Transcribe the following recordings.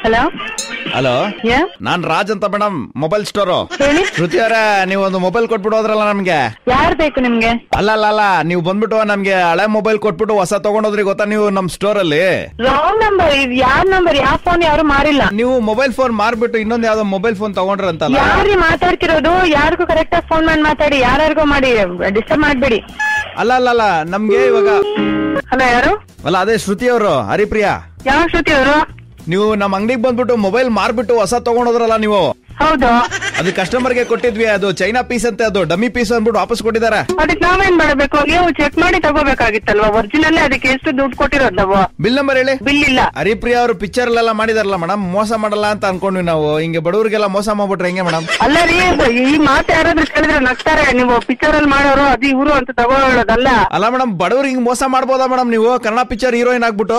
Hello hello, ನಾನ್ ರಾಜ್ ಅಂತ madam, mobile store. ಶ್ರುತಿ ಅವರೇ, ನೀವು ಒಂದು ಮೊಬೈಲ್ ಕೊಟ್ಬಿಟ್ಟು ಹೋದ್ರಲ್ಲ ನಮ್ಗೆ. ಯಾರು ಬೇಕು ನಿಮ್ಗೆ? ಅಲ್ಲ, ನೀವು ಬಂದ್ಬಿಟ್ಟು ನಮ್ಗೆ ಹಳೆ ಮೊಬೈಲ್ ಕೊಟ್ಬಿಟ್ಟು ಹೊಸ ತಗೊಂಡೋದ್ರಿ ಗೊತ್ತಾ ನೀವು ನಮ್ ಸ್ಟೋರ್ ಅಲ್ಲಿ. Wrong number. ಯಾವ ಫೋನ್ ಯಾರು ಮಾರಿಲ್ಲ. ನೀವು ಮೊಬೈಲ್ ಫೋನ್ ಮಾರ್ಬಿಟ್ಟು ಇನ್ನೊಂದ್ ಯಾವ್ದೋ ಮೊಬೈಲ್ ಫೋನ್ ತಗೊಂಡ್ರಂತಲ್ಲ. ಯಾರು ಮಾತಾಡ್ತಿರೋದು? ಯಾರಿಗೂ ಕರೆಕ್ಟ್ ಆಗಿ ಫೋನ್ ಮಾಡಿ ಮಾತಾಡಿ, ಯಾರಿಗೂ ಮಾಡಿ ಡಿಸ್ಟರ್ಬ್ ಮಾಡ್ಬೇಡಿ. ಅಲ್ಲ, ನಮ್ಗೆ ಇವಾಗ. ಹಲೋ, ಯಾರು? ಅಲ್ಲ, ಅದೇ ಶ್ರುತಿ ಅವರು, ಹರಿಪ್ರಿಯಾ. ಯಾವ ಶ್ರುತಿ ಅವರು? ನೀವು ನಮ್ ಅಂಗಡಿಗೆ ಬಂದ್ಬಿಟ್ಟು ಮೊಬೈಲ್ ಮಾರ್ಬಿಟ್ಟು ಹೊಸ ತಗೊಂಡೋದ್ರಲ್ಲ ನೀವು. ಹೌದು. ಅದು ಕಸ್ಟಮರ್ಗೆ ಕೊಟ್ಟಿದ್ವಿ, ಅದು ಚೈನಾ ಪೀಸ್ ಅಂತೆ, ಅದು ಡಮ್ಮಿ ಪೀಸ್ ಅಂದ್ಬಿಟ್ಟು ವಾಪಸ್ ಕೊಟ್ಟಿದ್ದಾರೆ. ಅದಕ್ಕೆ ನಾವೇನ್ ಮಾಡಬೇಕು? ನೀವು ಚೆಕ್ ಮಾಡಿ ತಗೋಬೇಕಾಗಿತ್ತಲ್ವಾ? ಒರಿಜಿನಲ್ ಅದಕ್ಕೆ ಎಷ್ಟು ದುಡ್ಡು ಕೊಟ್ಟಿರೋದು ನಾವು? ಬಿಲ್ ನಂಬರ್ ಹೇಳಿ. ಬಿಲ್ ಇಲ್ಲ. ಹರಿಪ್ರಿಯಾ ಅವರು ಪಿಕ್ಚರ್ ಎಲ್ಲ ಮಾಡಿದಾರಲ್ಲ ಮೇಡಮ್, ಮೋಸ ಮಾಡಲ್ಲ ಅಂತ ಅನ್ಕೊಂಡ್ವಿ ನಾವು. ಹಿಂಗೆ ಬಡವರಿಗೆಲ್ಲ ಮೋಸ ಮಾಡ್ಬಿಟ್ರೆ ಹೆಂಗೆ ಮೇಡಮ್? ಅಲ್ಲ ರೀ, ಈ ಮಾತು ಯಾರಾದ್ರೂ ಕೇಳಿದ್ರೆ ನಗ್ತಾರೆ. ನೀವು ಪಿಕ್ಚರ್ ಅಲ್ಲಿ ಮಾಡೋರು ಅದು ಇವರು ಅಂತ ತಗೊಳ್ಳೋದಲ್ಲ. ಅಲ್ಲ ಮೇಡಮ್, ಬಡವ್ರಿಗೆ ಹಿಂಗ್ ಮೋಸ ಮಾಡ್ಬೋದಾ ಮೇಡಮ್ ನೀವು? ಕನ್ನಡ ಪಿಕ್ಚರ್ ಹೀರೋಯಿನ್ ಆಗ್ಬಿಟ್ಟು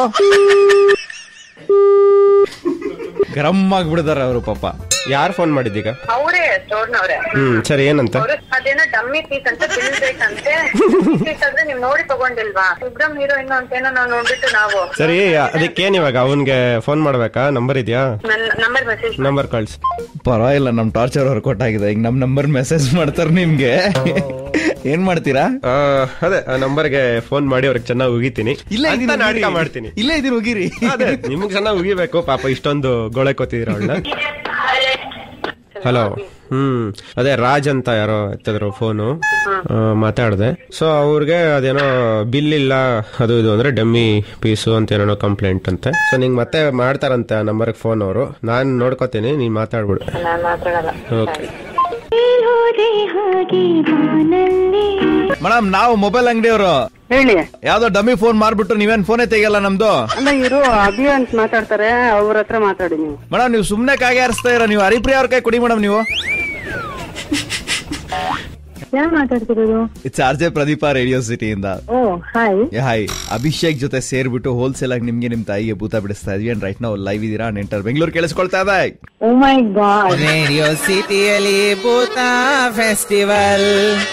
ಗರಂ ಆಗ್ಬಿಡ್ತಾರ ಅವರು ಪಾಪ. ಯಾರು ಫೋನ್ ಮಾಡಿದ್ದೀಗ? ಅವರೇ ಸ್ಟೋರ್ನವ್ರೆ. ಸರಿ, ಏನಂತ? ಅದೇನೋ ಡಮ್ಮಿ ಪೀಸ್ ಅಂತ ಬಿಲ್ ಬೇಕಂತೆ. ಪೀಸ್ ಅಂದ್ರೆ ನೀವ್ ನೋಡಿ ತಗೊಂಡಿಲ್ವಾ? ಸುಬ್ರಮ್ ಹೀರೋಯಿನ್ ಅಂತೇನೋ ನಾವು ನೋಡ್ಬಿಟ್ಟು ನಾವು. ಸರಿ, ಅದಕ್ಕೇನ್ ಇವಾಗ ಅವನ್ಗೆ ಫೋನ್ ಮಾಡ್ಬೇಕಾ? ನಂಬರ್ ಇದೆಯಾ? ನಂಬರ್ ಕಳ್ಸಿ. ಪರವಾಗಿಲ್ಲ, ನಮ್ ಟಾರ್ಚರ್ ಅವ್ರು ಕೊಟ್ಟಾಗಿದೆ. ಈಗ ನಮ್ ನಂಬರ್ ಮೆಸೇಜ್ ಮಾಡ್ತಾರ ನಿಮ್ಗೆ. ಏನ್ ಮಾಡ್ತೀರಾ? ಅದೇ ನಂಬರ್ಗೆ ಫೋನ್ ಮಾಡಿ ಅವ್ರಿಗೆ ಚೆನ್ನಾಗಿ ಉಗಿತೀನಿ. ಇಲ್ಲ, ನಾಟಕ ಮಾಡ್ತೀನಿ. ಇಲ್ಲೇ ಇದೀನಿ, ಉಗಿರಿ. ಅದೇ ನಿಮ್ಗೆ ಚೆನ್ನಾಗಿ ಉಗಿಬೇಕು ಪಾಪ, ಇಷ್ಟೊಂದು ಗೋಳೆ ಕೊತ್ತಿದೀರ ಅವಳನ್ನ. ಹಲೋ. ಅದೇ ರಾಜ್ ಅಂತ ಯಾರೋ ಎತ್ತಿದ್ರು ಫೋನು, ಮಾತಾಡ್ದೆ. ಸೊ ಅವ್ರಿಗೆ ಅದೇನೋ ಬಿಲ್ ಇಲ್ಲ ಅದು ಇದು ಅಂದ್ರೆ ಡಮ್ಮಿ ಪೀಸು ಅಂತ ಏನೋ ಕಂಪ್ಲೇಂಟ್ ಅಂತೆ. ಸೊ ನಿಂಗೆ ಮತ್ತೆ ಮಾಡ್ತಾರಂತೆ ಆ ನಂಬರ್ಗೆ ಫೋನ್ ಅವರು. ನಾನ್ ನೋಡ್ಕೋತೀನಿ, ನೀನ್ ಮಾತಾಡ್ಬಿಡು. ಓಕೆ ಮೇಡಮ್, ನಾವು ಮೊಬೈಲ್ ಅಂಗಡಿಯವರು. ಹೇಳಿ. ಯಾವ್ದೋ ಡಮ್ಮಿ ಫೋನ್ ಮಾರ್ಬಿಟ್ಟು ನೀವೇನ್ ಫೋನೇ ತೆಗಿಯಲ್ಲ ನಮ್ದು. ಅಲ್ಲ, ಇವರು ಅಭಿ ಅಂತ ಮಾತಾಡ್ತಾರೆ, ಅವ್ರ ಹತ್ರ ಮಾತಾಡಿ ನೀವು. ಮೇಡಮ್, ನೀವು ಸುಮ್ನೆ ಕಾಗೆ ಹಾರಿಸ್ತಾ ಇರ. ನೀವು ಹರಿಪ್ರಿಯಾ ಅವ್ರ ಕೈ ಕೊಡಿ ಮೇಡಮ್. ನೀವು ಯಾರು ಮಾತಾಡ್ತಿರೋದು? It's R J Pradeepa, radio ಸಿಟಿಯಿಂದ. Oh hi. ಹಾಯ್. ಅಭಿಷೇಕ್ ಜೊತೆ ಸೇರ್ಬಿಟ್ಟು ಹೋಲ್ಸೇಲ್ ಆಗಿ ನಿಮ್ಗೆ ನಿಮ್ ತಾಯಿಗೆ ಭೂತ ಬಿಡಿಸ್ತಾ ಇದೀವಿ. ಅಂಡ್ ರೈಟ್ ನಾವು ಲೈವ್ ಇದೀರಾ ನೆಂಟರ್ ಬೆಂಗಳೂರು ಕೇಳಿಸ್ಕೊಳ್ತಾ ಇದೆ. ಓ ಮೈ ಗಾಡ್. ರೇಡಿಯೋ ಸಿಟಿಯಲ್ಲಿ ಭೂತ ಫೆಸ್ಟಿವಲ್.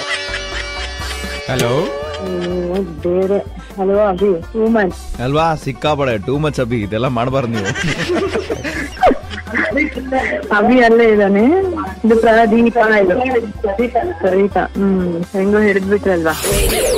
ಹಲೋ. ಬೇರೆ. ಹಲೋ ಅಭಿ, ಟೂ ಮಚ್ ಅಲ್ವಾ? ಸಿಕ್ಕಾಪಡೆ ಟೂ ಮಚ್ ಅಭಿ. ಇದೆಲ್ಲ ಮಾಡಬಾರ್ದು ನೀವು. ಅಭಿ ಅಲ್ಲೇ ಇದ್ದಾನೆ. ಇದು ಪ್ರದೀಪ. ಸರಿತಾ? ಹೆಂಗೋ ಹಿಡಿದ್ಬಿಟ್ರಲ್ವಾ?